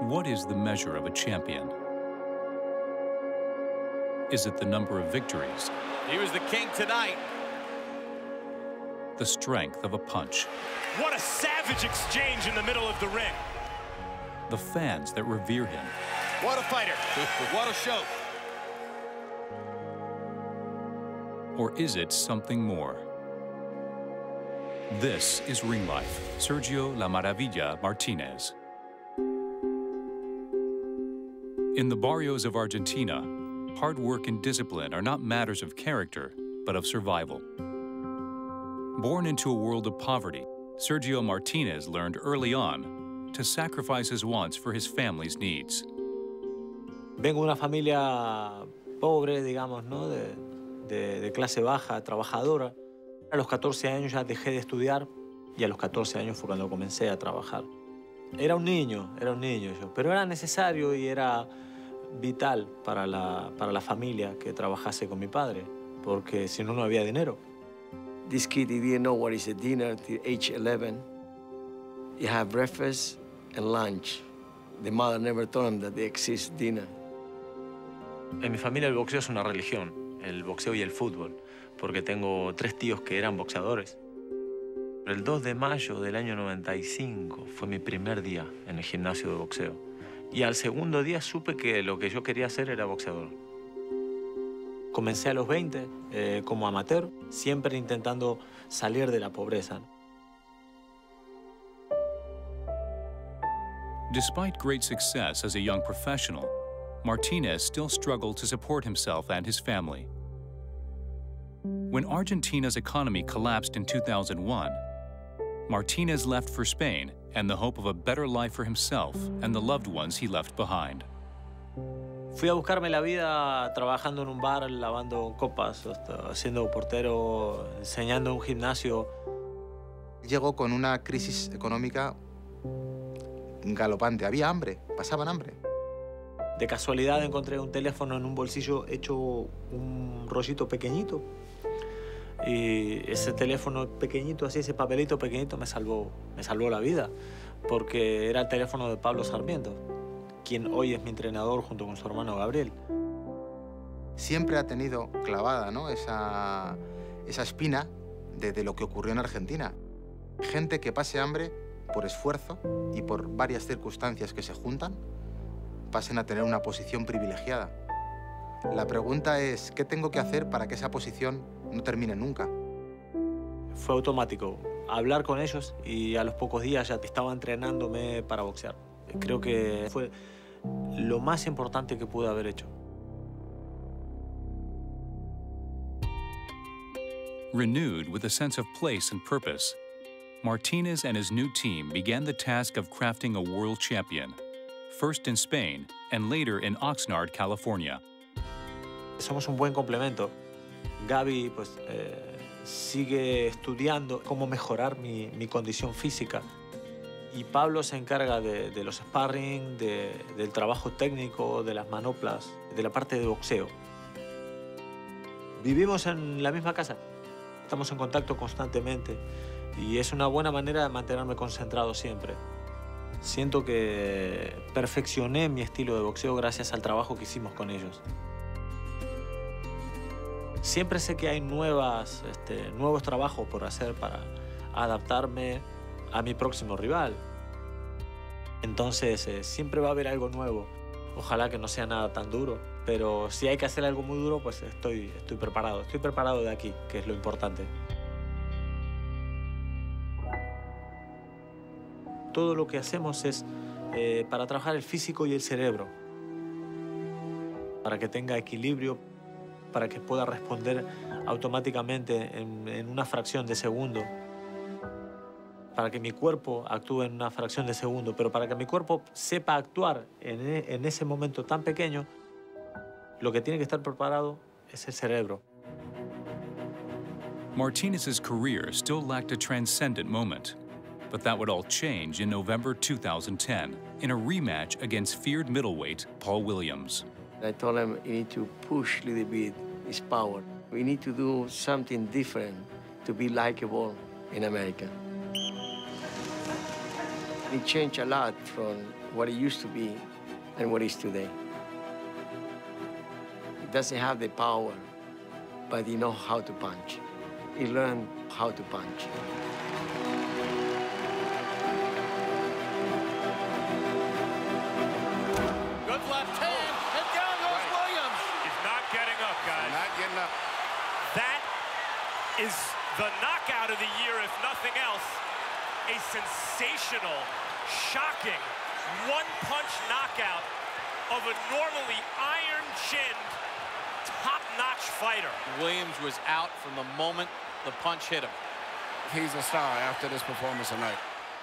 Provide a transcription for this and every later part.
What is the measure of a champion? Is it the number of victories? He was the king tonight. The strength of a punch? What a savage exchange in the middle of the ring. The fans that revere him? What a fighter. What a show. Or is it something more? This is Ring Life. Sergio La Maravilla Martinez. In the barrios of Argentina, hard work and discipline are not matters of character, but of survival. Born into a world of poverty, Sergio Martinez learned early on to sacrifice his wants for his family's needs. Vengo de una familia pobre, digamos, ¿no? De clase baja, trabajadora. A los 14 años ya dejé de estudiar y a los 14 años fue cuando comencé a trabajar. Era un niño yo, pero era necesario y era vital para la familia que trabajase con mi padre, porque si no, no había dinero. This kid, he didn't know what is a dinner till age 11. You have breakfast and lunch. The mother never told him that there exists dinner. En mi familia el boxeo es una religión, el boxeo y el fútbol, porque tengo 3 tíos que eran boxeadores. El 2 de mayo del año 95 fue mi primer día en el gimnasio de boxeo. Y al segundo día supe que lo que yo quería hacer era boxeador. Comencé a los 20 como amateur, siempre intentando salir de la pobreza. Despite great success as a young professional, Martinez still struggled to support himself and his family. When Argentina's economy collapsed in 2001, Martinez left for Spain and the hope of a better life for himself and the loved ones he left behind. Fui a buscarme la vida trabajando en un bar, lavando copas, siendo portero, enseñando en un gimnasio. Llegó con una crisis económica galopante. Había hambre, pasaban hambre. De casualidad encontré un teléfono en un bolsillo hecho un rollito pequeñito. Y ese teléfono pequeñito, así, ese papelito pequeñito me salvó la vida, porque era el teléfono de Pablo Sarmiento, quien hoy es mi entrenador junto con su hermano Gabriel. Siempre ha tenido clavada, ¿no?, esa espina de lo que ocurrió en Argentina. Gente que pase hambre por esfuerzo y por varias circunstancias que se juntan, pasen a tener una posición privilegiada. La pregunta es, ¿qué tengo que hacer para que esa posición no termine nunca? Fue automático. Hablar con ellos y a los pocos días ya estaba entrenándome para boxear. Creo que fue lo más importante que pude haber hecho. Renewed with a sense of place and purpose, Martinez and his new team began the task of crafting a world champion, first in Spain and later in Oxnard, California. Somos un buen complemento. Gaby sigue estudiando cómo mejorar mi condición física. Y Pablo se encarga de los sparring, del trabajo técnico, de las manoplas, de la parte de boxeo. Vivimos en la misma casa. Estamos en contacto constantemente y es una buena manera de mantenerme concentrado siempre. Siento que perfeccioné mi estilo de boxeo gracias al trabajo que hicimos con ellos. Siempre sé que hay nuevos trabajos por hacer para adaptarme a mi próximo rival. Entonces, siempre va a haber algo nuevo. Ojalá que no sea nada tan duro, pero si hay que hacer algo muy duro, pues estoy preparado. Estoy preparado de aquí, que es lo importante. Todo lo que hacemos es para trabajar el físico y el cerebro, para que tenga equilibrio, para que pueda responder automáticamente en una fracción de segundo, para que mi cuerpo actúe en una fracción de segundo, pero para que mi cuerpo sepa actuar en ese momento tan pequeño, lo que tiene que estar preparado es el cerebro. Martinez's career still lacked a transcendent moment, but that would all change in November 2010 in a rematch against feared middleweight Paul Williams. I told him, you need to push a little bit his power. We need to do something different to be likable in America. It changed a lot from what it used to be and what it is today. It doesn't have the power, but he knows how to punch. He learned how to punch. Good left hand, and down goes Williams. He's not getting up, guys. Not getting up. That is the knockout of the year, if nothing else. A sensational, shocking, one-punch knockout of a normally iron-chinned, top-notch fighter. Williams was out from the moment the punch hit him. He's a star after this performance tonight.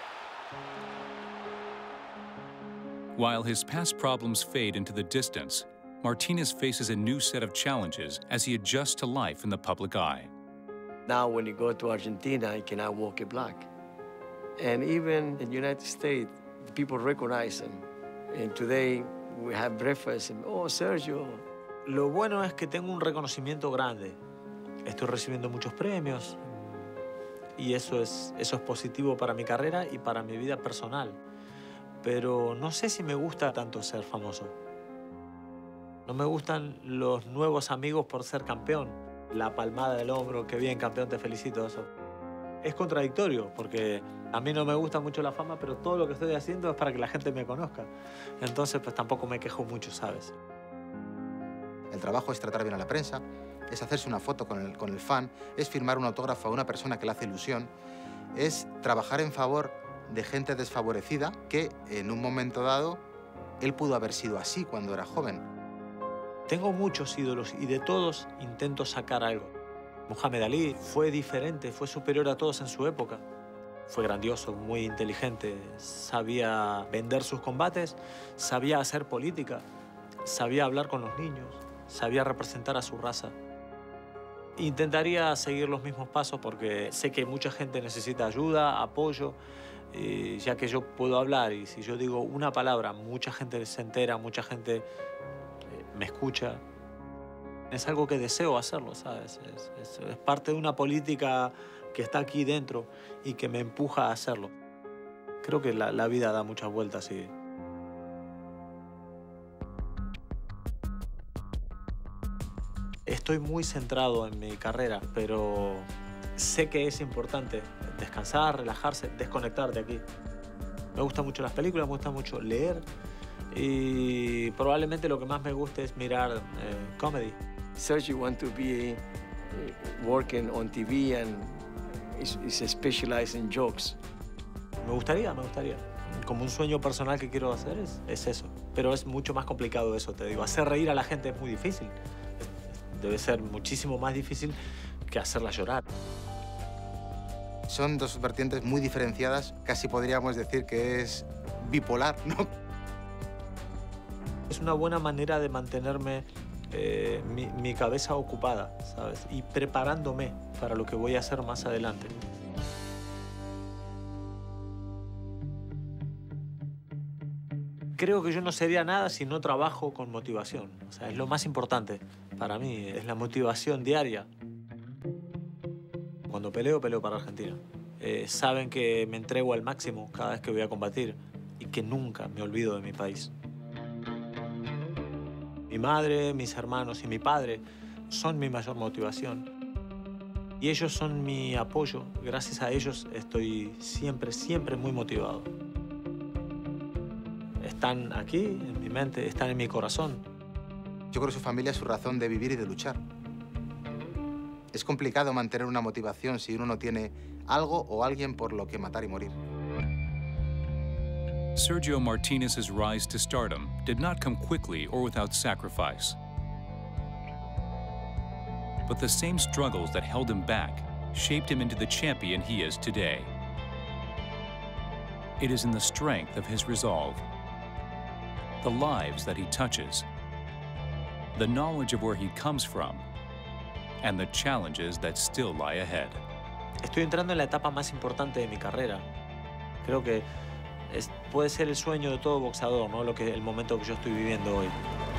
While his past problems fade into the distance, Martinez faces a new set of challenges as he adjusts to life in the public eye. Now, when you go to Argentina, you cannot walk a black. And even in the United States, people recognize him. And today, we have breakfast, and, oh, Sergio. Lo bueno es que tengo un reconocimiento grande. Estoy recibiendo muchos premios y eso es positivo para mi carrera y para mi vida personal. Pero no sé si me gusta tanto ser famoso. No me gustan los nuevos amigos por ser campeón. La palmada del hombro, qué bien, campeón, te felicito, eso. Es contradictorio, porque a mí no me gusta mucho la fama, pero todo lo que estoy haciendo es para que la gente me conozca. Entonces, pues tampoco me quejo mucho, ¿sabes? El trabajo es tratar bien a la prensa, es hacerse una foto con el fan, es firmar un autógrafo a una persona que le hace ilusión, es trabajar en favor de gente desfavorecida que, en un momento dado, él pudo haber sido así cuando era joven. Tengo muchos ídolos y de todos intento sacar algo. Muhammad Ali fue diferente, fue superior a todos en su época. Fue grandioso, muy inteligente, sabía vender sus combates, sabía hacer política, sabía hablar con los niños, sabía representar a su raza. Intentaría seguir los mismos pasos porque sé que mucha gente necesita ayuda, apoyo, ya que yo puedo hablar y si yo digo una palabra, mucha gente se entera, mucha gente me escucha. Es algo que deseo hacerlo, ¿sabes? Es parte de una política que está aquí dentro y que me empuja a hacerlo. Creo que la vida da muchas vueltas y... Estoy muy centrado en mi carrera, pero sé que es importante descansar, relajarse, desconectar de aquí. Me gustan mucho las películas, me gusta mucho leer y probablemente lo que más me gusta es mirar comedy. Sergio wants to be working on TV and is specialized in jokes. Me gustaría. Como un sueño personal que quiero hacer es eso. Pero es mucho más complicado eso, te digo. Hacer reír a la gente es muy difícil. Debe ser muchísimo más difícil que hacerla llorar. Son dos vertientes muy diferenciadas, casi podríamos decir que es bipolar, ¿no? Es una buena manera de mantenerme mi cabeza ocupada, ¿sabes? Y preparándome para lo que voy a hacer más adelante. Creo que yo no sería nada si no trabajo con motivación. O sea, es lo más importante para mí, es la motivación diaria. Cuando peleo para Argentina. Saben que me entrego al máximo cada vez que voy a combatir y que nunca me olvido de mi país. Mi madre, mis hermanos y mi padre son mi mayor motivación. Y ellos son mi apoyo. Gracias a ellos estoy siempre muy motivado. Están aquí, en mi mente, están en mi corazón. Yo creo que su familia es su razón de vivir y de luchar. Es complicado mantener una motivación si uno no tiene algo o alguien por lo que matar y morir. Sergio Martinez's rise to stardom did not come quickly or without sacrifice. But the same struggles that held him back shaped him into the champion he is today. It is in the strength of his resolve, the lives that he touches, the knowledge of where he comes from, and the challenges that still lie ahead. Estoy entrando en la etapa más importante de mi carrera. Creo que puede ser el sueño de todo boxeador, ¿no? El momento que yo estoy viviendo hoy.